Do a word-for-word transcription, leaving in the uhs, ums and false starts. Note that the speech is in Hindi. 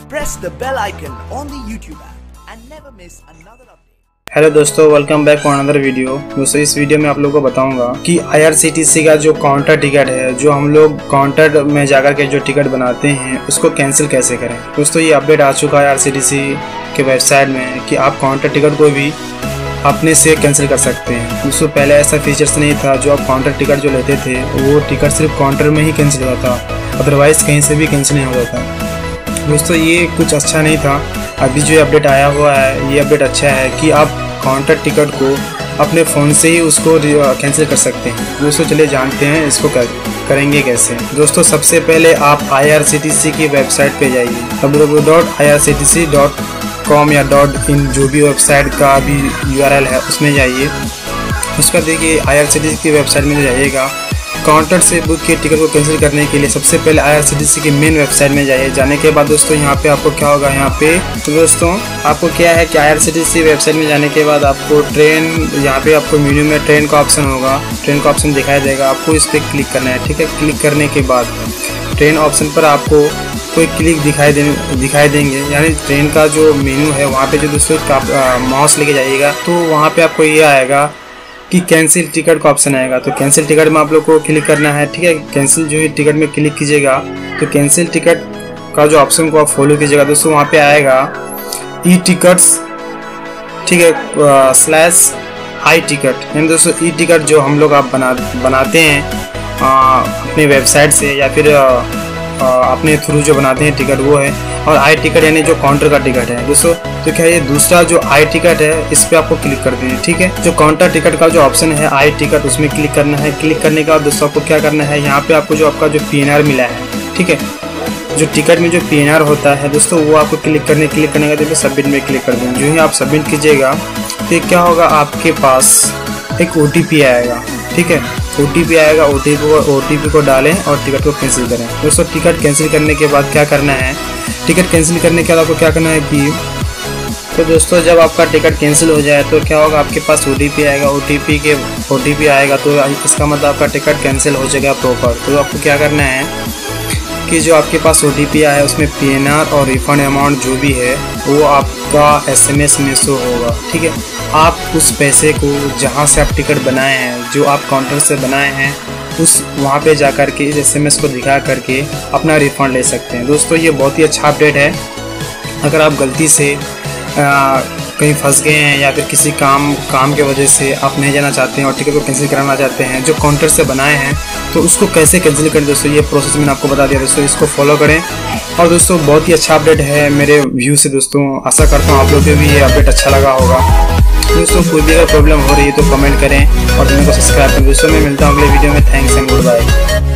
press the bell icon on the YouTube app and never miss another update. Hello दोस्तों, welcome back for another video. दोस्तों इस वीडियो में आप लोगों को बताऊंगा कि आई आर सी टी सी का जो काउंटर टिकट है, जो हम लोग काउंटर में जाकर के जो टिकट बनाते हैं उसको कैंसिल कैसे करें। दोस्तों ये अपडेट आ चुका है आई आर सी टी सी के वेबसाइट में कि आप काउंटर टिकट को भी अपने से कैंसिल कर सकते हैं। दोस्तों पहले ऐसा फीचर्स नहीं था। जो आप काउंटर टिकट जो लेते थे वो टिकट सिर्फ काउंटर में ही कैंसिल होता था, अदरवाइज़ कहीं से भी कैंसिल नहीं होता था। दोस्तों ये कुछ अच्छा नहीं था। अभी जो अपडेट आया हुआ है ये अपडेट अच्छा है कि आप काउंटर टिकट को अपने फ़ोन से ही उसको कैंसिल कर सकते हैं। दोस्तों चलिए जानते हैं इसको कर, करेंगे कैसे। दोस्तों सबसे पहले आप आई आर सी टी सी की वेबसाइट पे जाइए, W W W dot I R C T C dot com या डॉट इन जो भी वेबसाइट का भी यू आर एल है उसमें जाइए। उसका देखिए आई आर सी टी सी की वेबसाइट में जाइएगा। काउंटर से बुक के टिकट को कैंसिल करने के लिए सबसे पहले आई आर सी टी सी की मेन वेबसाइट में जाइए। जाने के बाद दोस्तों यहाँ पे आपको क्या होगा, यहाँ पे तो दोस्तों आपको क्या है कि I R C T C website में जाने के बाद आपको ट्रेन, यहाँ पे आपको मेन्यू में ट्रेन का ऑप्शन होगा, ट्रेन का ऑप्शन दिखाई देगा। आपको इस पर क्लिक करना है, ठीक है। क्लिक करने के बाद ट्रेन ऑप्शन पर आपको कोई क्लिक दिखाई दे दिखाई देंगे, यानी ट्रेन का जो मेन्यू है वहाँ पे जो दोस्तों माउस लेके जाइएगा तो वहाँ पे आपको ये आएगा कि कैंसिल टिकट का ऑप्शन आएगा। तो कैंसिल टिकट में आप लोग को क्लिक करना है, ठीक है। कैंसिल जो है टिकट में क्लिक कीजिएगा तो कैंसिल टिकट का जो ऑप्शन को आप फॉलो कीजिएगा दोस्तों, वहाँ पे आएगा ई टिकट्स, ठीक है, स्लैश आई टिकट। यानी दोस्तों ई टिकट जो हम लोग आप बना बनाते हैं आ, अपने वेबसाइट से या फिर आ, आ, अपने थ्रू जो बनाते हैं टिकट वो है, और आई टिकट यानी जो काउंटर का टिकट है दोस्तों। तो क्या ये दूसरा जो आई टिकट है इस पे आपको क्लिक करते हैं, ठीक है। जो काउंटर टिकट का जो ऑप्शन है आई टिकट उसमें क्लिक करना है। क्लिक करने के बाद दोस्तों आपको क्या करना है, यहाँ पे आपको जो आपका जो पी एन आर मिला है, ठीक है, जो टिकट में जो पी एन आर होता है दोस्तों वो आपको क्लिक करने क्लिक करने का देखिए सबमिट में क्लिक कर देंगे। जो ही आप सबमिट कीजिएगा तो क्या होगा, आपके पास एक ओ टी पी आएगा, ठीक है। ओ टी पी आएगा, ओ टी पी को ओ टी पी को डालें और टिकट को कैंसिल करें। दोस्तों टिकट कैंसिल करने के बाद क्या करना है, टिकट कैंसिल करने के बाद आपको क्या करना है कि तो दोस्तों जब आपका टिकट कैंसिल हो जाए तो क्या होगा, आपके पास ओ टी पी आएगा। ओ टी पी के ओ टी पी आएगा तो इसका मतलब आपका टिकट कैंसिल हो जाएगा प्रॉपर। तो आपको क्या करना है कि जो आपके पास ओ टी पी आया है उसमें पी एन आर और रिफंड अमाउंट जो भी है वो आपका एस एम एस में शो होगा, ठीक है। आप उस पैसे को जहाँ से आप टिकट बनाए हैं, जो आप काउंटर से बनाए हैं, उस वहाँ पे जा कर के इस एस एम एस को दिखा करके अपना रिफ़ंड ले सकते हैं। दोस्तों ये बहुत ही अच्छा अपडेट है। अगर आप गलती से आ, कहीं फंस गए हैं या फिर किसी काम काम के वजह से आप नहीं जाना चाहते हैं और टिकट को कैंसिल कराना चाहते हैं जो काउंटर से बनाए हैं, तो उसको कैसे कैंसिल करें दोस्तों, ये प्रोसेस मैंने आपको बता दिया। दोस्तों इसको फॉलो करें। और दोस्तों बहुत ही अच्छा अपडेट है मेरे व्यू से दोस्तों। आशा करता हूँ आप लोगों को भी ये अपडेट अच्छा लगा होगा। दोस्तों कोई भी अगर प्रॉब्लम हो रही है तो कमेंट करें और चैनल को सब्सक्राइब करें। दोस्तों मैं मिलता हूँ अगले वीडियो में। Thanks and good bye.